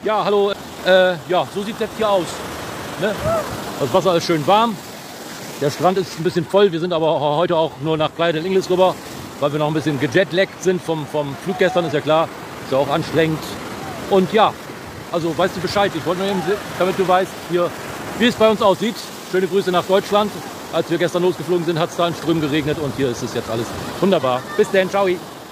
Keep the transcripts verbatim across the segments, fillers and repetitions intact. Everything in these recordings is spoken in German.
Ja, hallo. Äh, ja, so sieht es jetzt hier aus. Ne? Das Wasser ist schön warm. Der Strand ist ein bisschen voll. Wir sind aber heute auch nur nach Playa del Ingles rüber, weil wir noch ein bisschen gejetlaggt sind vom, vom Flug gestern, ist ja klar. Ist ja auch anstrengend. Und ja, also weißt du Bescheid. Ich wollte nur eben, damit du weißt, hier, wie es bei uns aussieht. Schöne Grüße nach Deutschland. Als wir gestern losgeflogen sind, hat es da in Strömen geregnet und hier ist es jetzt alles wunderbar. Bis dann, ciao.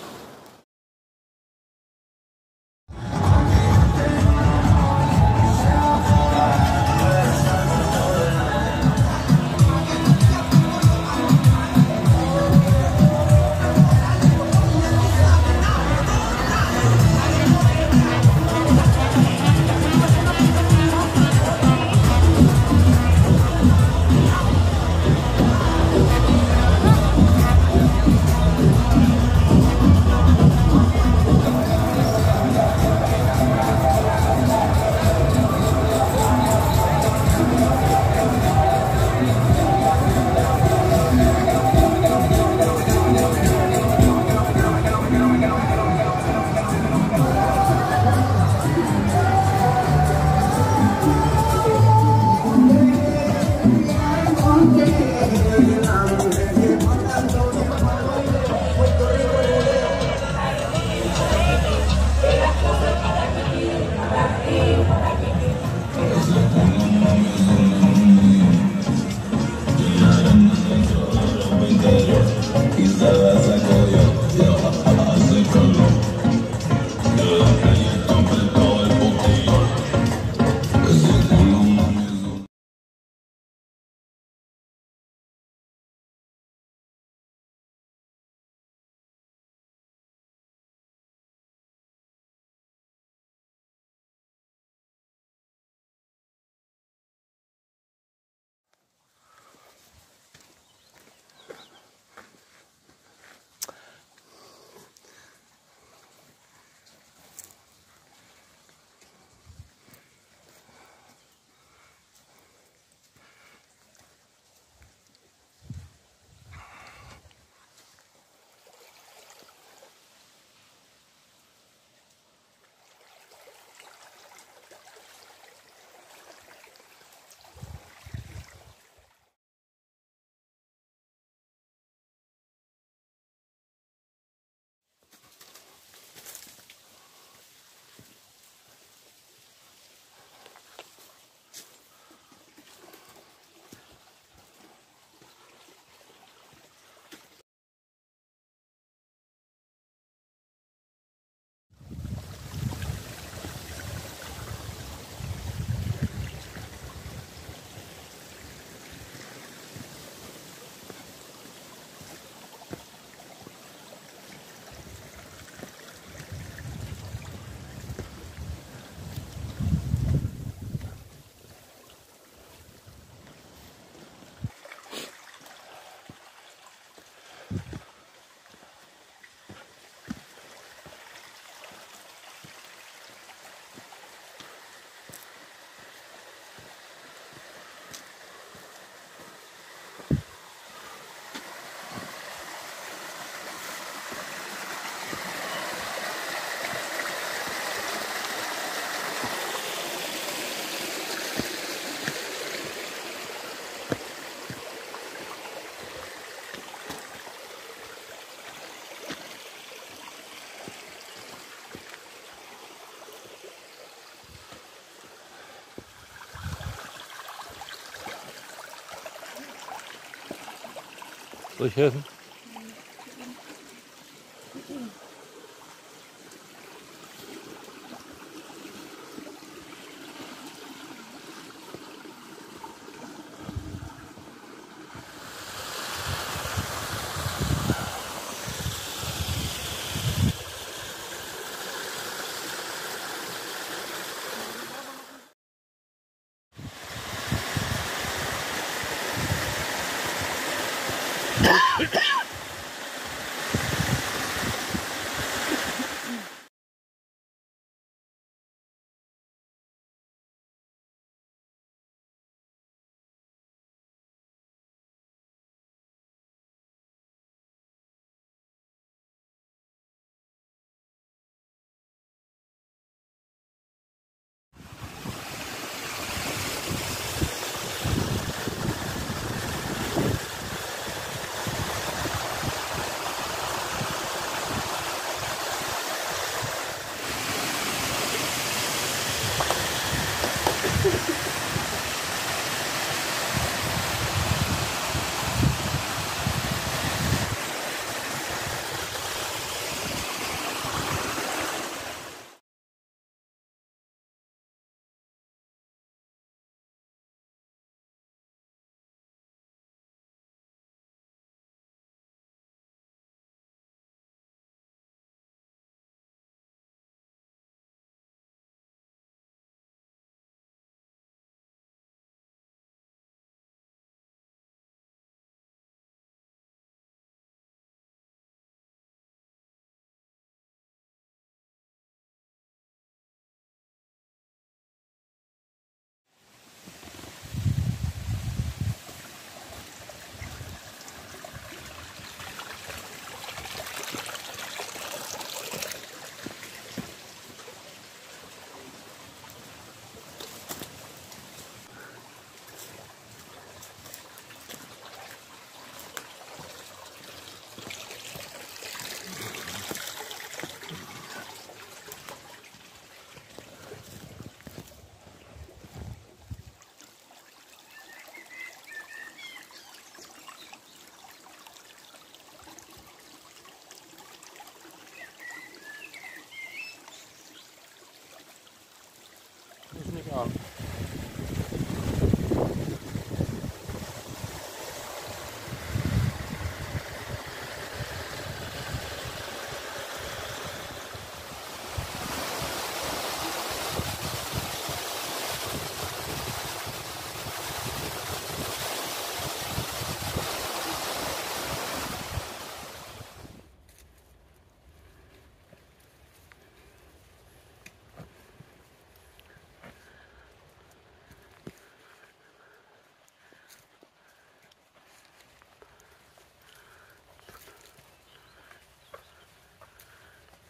Soll ich helfen?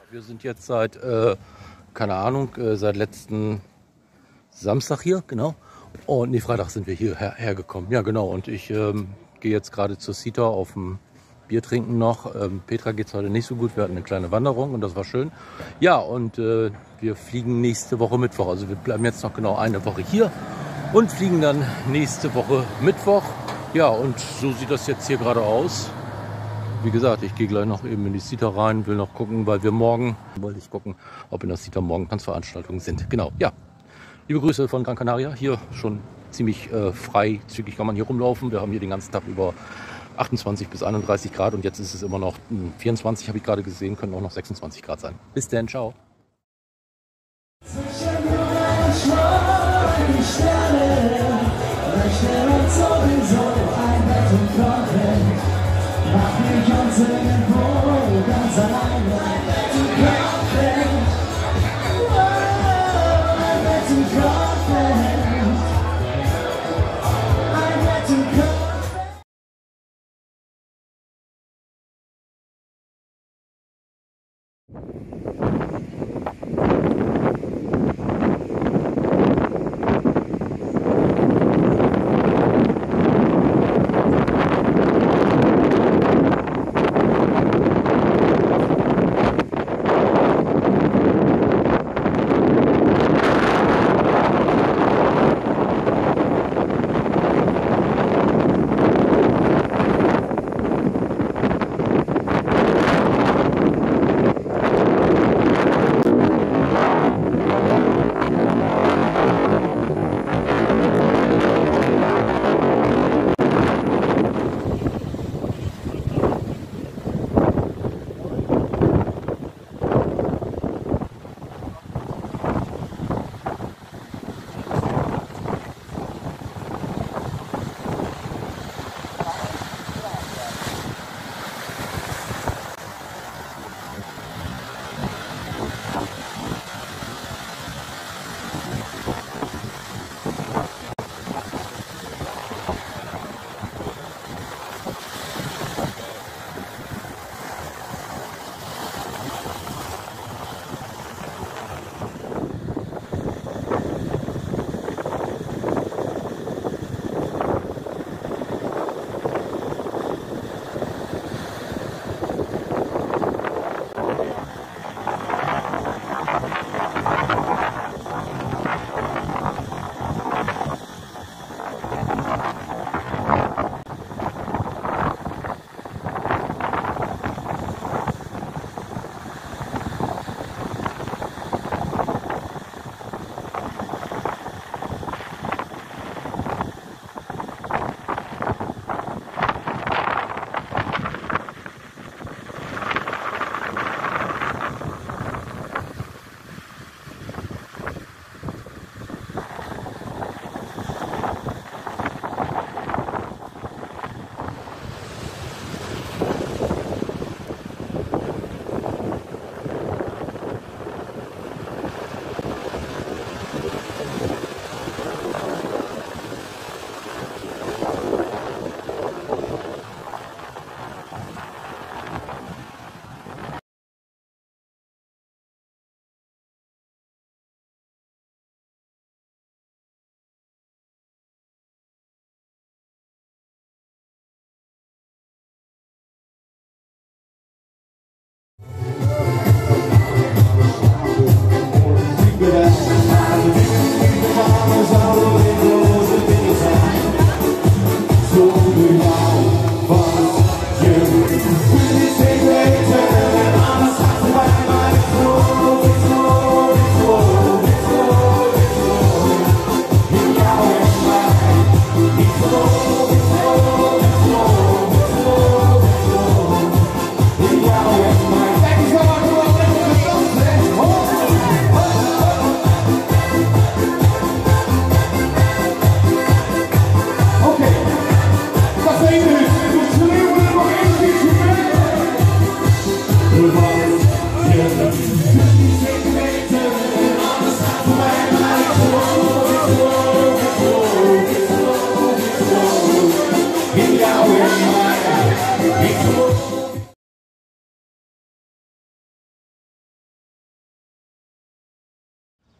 Wir sind jetzt seit, äh, keine Ahnung, äh, seit letzten Samstag hier, genau. Und nee, Freitag sind wir hier her hergekommen. Ja, genau. Und ich ähm, gehe jetzt gerade zur Sita auf dem Bier trinken noch. Ähm, Petra geht es heute nicht so gut. Wir hatten eine kleine Wanderung und das war schön. Ja, und äh, wir fliegen nächste Woche Mittwoch. Also wir bleiben jetzt noch genau eine Woche hier und fliegen dann nächste Woche Mittwoch. Ja, und so sieht das jetzt hier gerade aus. Wie gesagt, ich gehe gleich noch eben in die Sita rein, will noch gucken, weil wir morgen, wollte ich gucken, ob in der Sita morgen Tanzveranstaltungen sind. Genau, ja. Liebe Grüße von Gran Canaria. Hier schon ziemlich äh, freizügig kann man hier rumlaufen. Wir haben hier den ganzen Tag über achtundzwanzig bis einunddreißig Grad und jetzt ist es immer noch mh, vierundzwanzig, habe ich gerade gesehen, können auch noch sechsundzwanzig Grad sein. Bis dann, ciao. Mach mich ans Telefon, ganz alleine, du kannst nicht. I bet you can't. I bet you can't.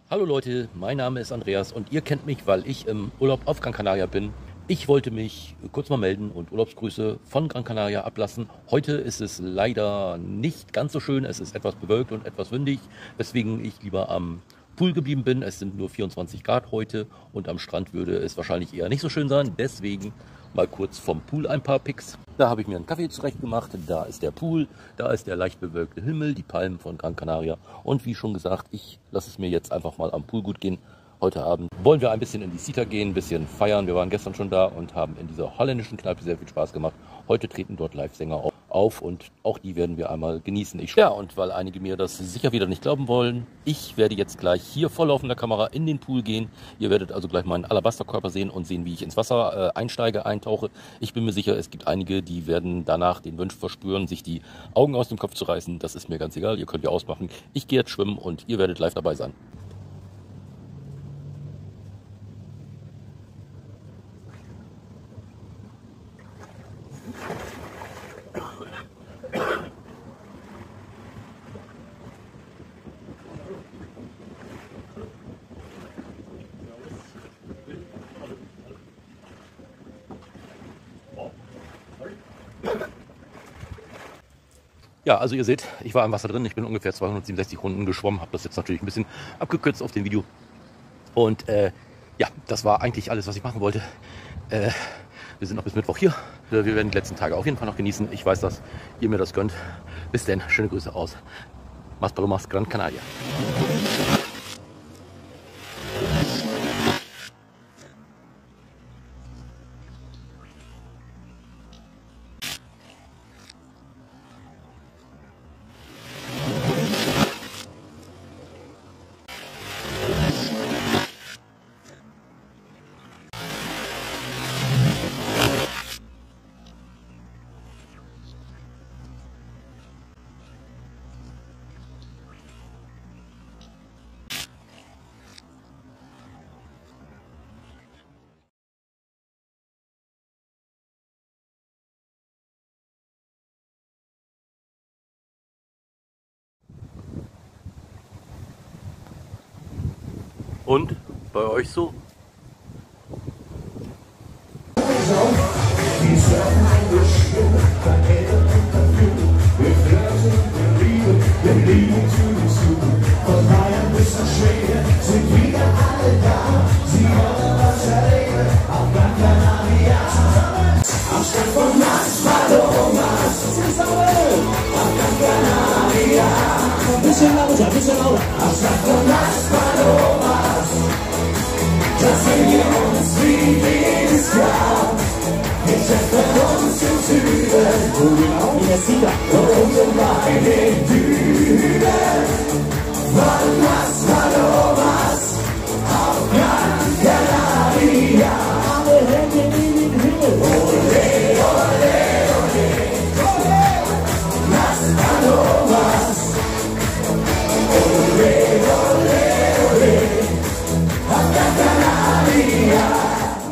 Hallo Leute, mein Name ist Andreas und ihr kennt mich, weil ich im Urlaub auf Gran Canaria bin. Ich wollte mich kurz mal melden und Urlaubsgrüße von Gran Canaria ablassen. Heute ist es leider nicht ganz so schön, es ist etwas bewölkt und etwas windig, weswegen ich lieber am Pool geblieben bin. Es sind nur vierundzwanzig Grad heute und am Strand würde es wahrscheinlich eher nicht so schön sein. Deswegen mal kurz vom Pool ein paar Pics. Da habe ich mir einen Kaffee zurecht gemacht. Da ist der Pool, da ist der leicht bewölkte Himmel, die Palmen von Gran Canaria. Und wie schon gesagt, ich lasse es mir jetzt einfach mal am Pool gut gehen. Heute Abend wollen wir ein bisschen in die Cita gehen, ein bisschen feiern. Wir waren gestern schon da und haben in dieser holländischen Kneipe sehr viel Spaß gemacht. Heute treten dort Live-Sänger auf und auch die werden wir einmal genießen. Ich, ja, und weil einige mir das sicher wieder nicht glauben wollen, ich werde jetzt gleich hier vor laufender Kamera in den Pool gehen. Ihr werdet also gleich meinen Alabasterkörper sehen und sehen, wie ich ins Wasser äh, einsteige, eintauche. Ich bin mir sicher, es gibt einige, die werden danach den Wunsch verspüren, sich die Augen aus dem Kopf zu reißen. Das ist mir ganz egal, ihr könnt ja ausmachen. Ich gehe jetzt schwimmen und ihr werdet live dabei sein. Ja, also ihr seht, ich war im Wasser drin, ich bin ungefähr zweihundertsiebenundsechzig Runden geschwommen, habe das jetzt natürlich ein bisschen abgekürzt auf dem Video. Und äh, ja, das war eigentlich alles, was ich machen wollte. Äh, wir sind noch bis Mittwoch hier. Wir werden die letzten Tage auf jeden Fall noch genießen. Ich weiß, dass ihr mir das gönnt. Bis denn, schöne Grüße aus Mas Palomas, Gran Canaria. Und bei euch so? Von Bayern bis nach Schweden sind wieder alle da. Sie wollen was erleben auf Gran Canaria. Am Strand von Las Palomas zusammen auf Gran Canaria. Bisschen lauter, bisschen lauter. Am Strand von Las Palomas, da sehen wir uns wie jedes Jahr. Wir treffen uns im Süden, wo genau in der Cita und unten bei den Dünen. Von Las Palomas auf Gran Canaria. Alle Hände in den Himmel. Ole, ole, ole, ole. Las Palomas. Ole, ole, ole. Auf Gran Canaria.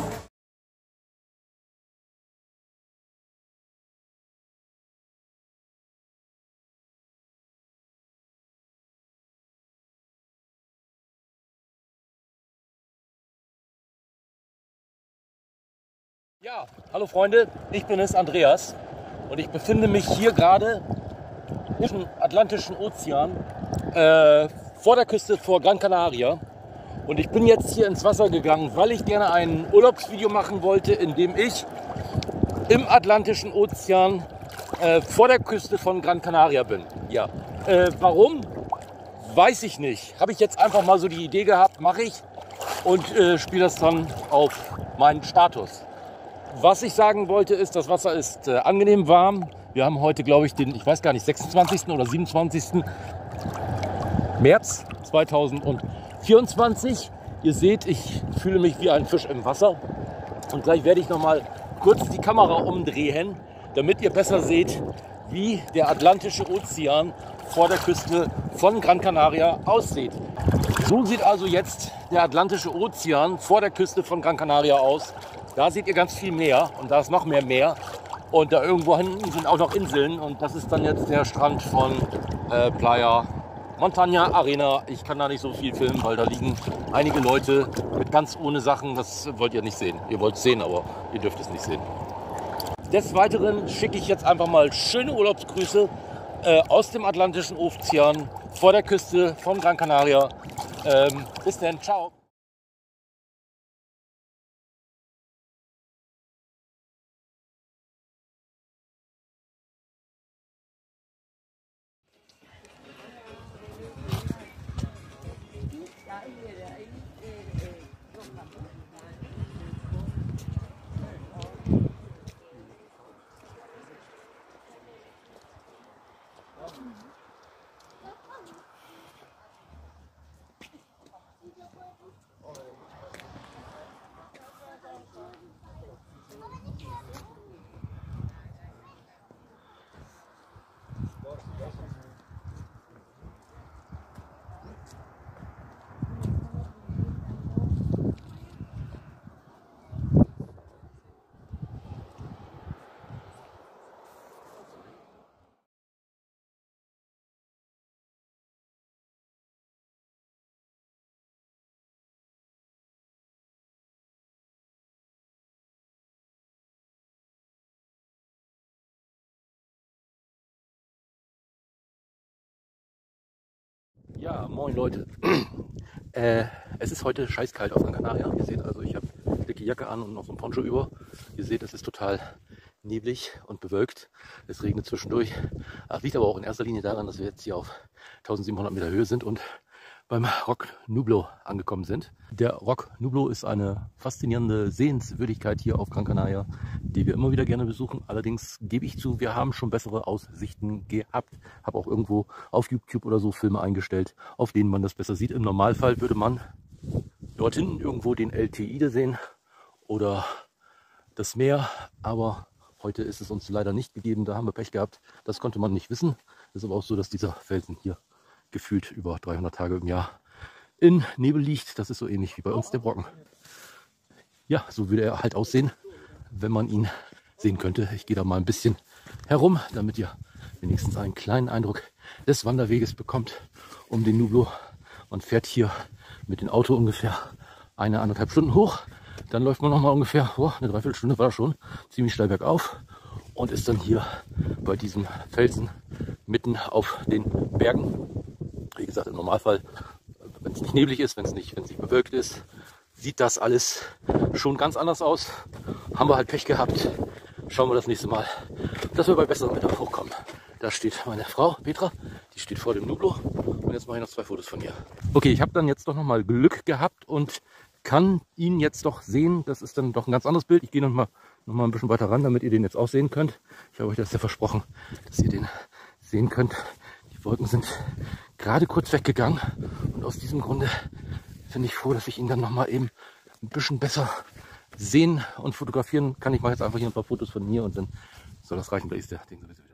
Ja, hallo Freunde, ich bin es, Andreas, und ich befinde mich hier gerade im Atlantischen Ozean äh, vor der Küste vor Gran Canaria. Und ich bin jetzt hier ins Wasser gegangen, weil ich gerne ein Urlaubsvideo machen wollte, in dem ich im Atlantischen Ozean äh, vor der Küste von Gran Canaria bin. Ja, äh, warum? Weiß ich nicht. Habe ich jetzt einfach mal so die Idee gehabt, mache ich und äh, spiele das dann auf meinen Status. Was ich sagen wollte ist, das Wasser ist äh, angenehm warm. Wir haben heute, glaube ich, den, ich weiß gar nicht, sechsundzwanzigsten oder siebenundzwanzigsten März zweitausendvierundzwanzig. Ihr seht, ich fühle mich wie ein Fisch im Wasser. Und gleich werde ich noch mal kurz die Kamera umdrehen, damit ihr besser seht, wie der Atlantische Ozean vor der Küste von Gran Canaria aussieht. So sieht also jetzt der Atlantische Ozean vor der Küste von Gran Canaria aus. Da seht ihr ganz viel Meer und da ist noch mehr Meer. Und da irgendwo hinten sind auch noch Inseln und das ist dann jetzt der Strand von äh, Playa Montagna Arena. Ich kann da nicht so viel filmen, weil da liegen einige Leute mit ganz ohne Sachen. Das wollt ihr nicht sehen. Ihr wollt es sehen, aber ihr dürft es nicht sehen. Des Weiteren schicke ich jetzt einfach mal schöne Urlaubsgrüße äh, aus dem Atlantischen Ozean vor der Küste von Gran Canaria. Ähm, bis dann, ciao. Ja, moin Leute. äh, es ist heute scheißkalt auf Gran Canaria. Ihr seht also, ich habe dicke Jacke an und noch so ein Poncho über. Ihr seht, es ist total neblig und bewölkt. Es regnet zwischendurch. Das liegt aber auch in erster Linie daran, dass wir jetzt hier auf tausendsiebenhundert Meter Höhe sind und beim Roc Nublo angekommen sind. Der Roc Nublo ist eine faszinierende Sehenswürdigkeit hier auf Gran Canaria, die wir immer wieder gerne besuchen. Allerdings gebe ich zu, wir haben schon bessere Aussichten gehabt. Habe auch irgendwo auf YouTube oder so Filme eingestellt, auf denen man das besser sieht. Im Normalfall würde man dort hinten irgendwo den El Teide sehen oder das Meer, aber heute ist es uns leider nicht gegeben. Da haben wir Pech gehabt. Das konnte man nicht wissen. Es ist aber auch so, dass dieser Felsen hier gefühlt über dreihundert Tage im Jahr in Nebel liegt. Das ist so ähnlich wie bei uns der Brocken. Ja, so würde er halt aussehen, wenn man ihn sehen könnte. Ich gehe da mal ein bisschen herum, damit ihr wenigstens einen kleinen Eindruck des Wanderweges bekommt um den Nublo. Man fährt hier mit dem Auto ungefähr eine, anderthalb Stunden hoch. Dann läuft man noch mal ungefähr, oh, eine Dreiviertelstunde war das schon, ziemlich steil bergauf und ist dann hier bei diesem Felsen mitten auf den Bergen. Wie gesagt, im Normalfall, wenn es nicht neblig ist, wenn es nicht, wenn es nicht bewölkt ist, sieht das alles schon ganz anders aus. Haben wir halt Pech gehabt. Schauen wir das nächste Mal, dass wir bei besserem Wetter hochkommen. Da steht meine Frau Petra, die steht vor dem Nublo und jetzt mache ich noch zwei Fotos von ihr. Okay, ich habe dann jetzt doch noch mal Glück gehabt und kann ihn jetzt doch sehen. Das ist dann doch ein ganz anderes Bild. Ich gehe noch mal, noch mal ein bisschen weiter ran, damit ihr den jetzt auch sehen könnt. Ich habe euch das ja versprochen, dass ihr den sehen könnt. Die Wolken sind gerade kurz weggegangen und aus diesem Grunde finde ich froh, dass ich ihn dann noch mal eben ein bisschen besser sehen und fotografieren kann. Ich mache jetzt einfach hier ein paar Fotos von mir und dann soll das reichen. Da ist der Ding sowieso wieder.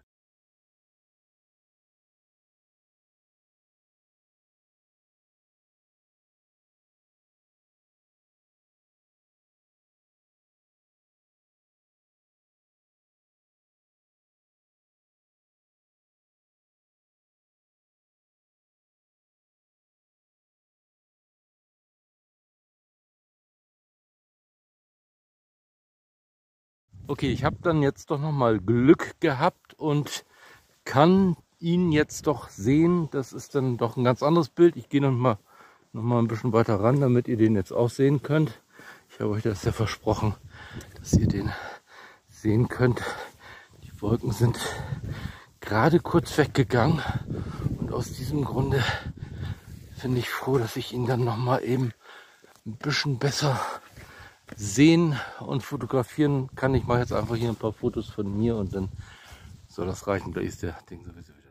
Okay, ich habe dann jetzt doch noch mal Glück gehabt und kann ihn jetzt doch sehen. Das ist dann doch ein ganz anderes Bild. Ich gehe noch mal, noch mal ein bisschen weiter ran, damit ihr den jetzt auch sehen könnt. Ich habe euch das ja versprochen, dass ihr den sehen könnt. Die Wolken sind gerade kurz weggegangen und aus diesem Grunde finde ich froh, dass ich ihn dann noch mal eben ein bisschen besser sehen und fotografieren kann. Ich mache jetzt einfach hier ein paar Fotos von mir und dann soll das reichen. Da ist der Ding sowieso wieder.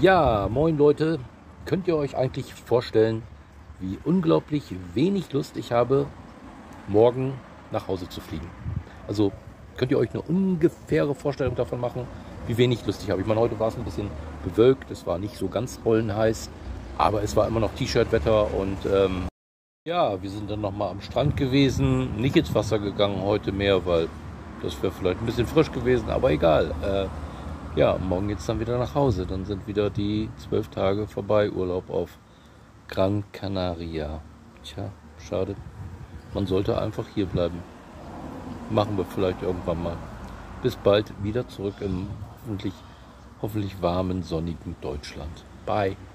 Ja, moin Leute, könnt ihr euch eigentlich vorstellen, wie unglaublich wenig Lust ich habe, morgen nach Hause zu fliegen? Also könnt ihr euch eine ungefähre Vorstellung davon machen, wie wenig Lust ich habe? Ich meine, heute war es ein bisschen bewölkt, es war nicht so ganz rollenheiß, aber es war immer noch T-Shirt-Wetter und ähm, ja, wir sind dann nochmal am Strand gewesen, nicht ins Wasser gegangen heute mehr, weil das wäre vielleicht ein bisschen frisch gewesen, aber egal. Äh, ja, morgen geht's dann wieder nach Hause. Dann sind wieder die zwölf Tage vorbei, Urlaub auf Gran Canaria. Tja, schade. Man sollte einfach hier bleiben. Machen wir vielleicht irgendwann mal. Bis bald, wieder zurück im hoffentlich, hoffentlich warmen, sonnigen Deutschland. Bye.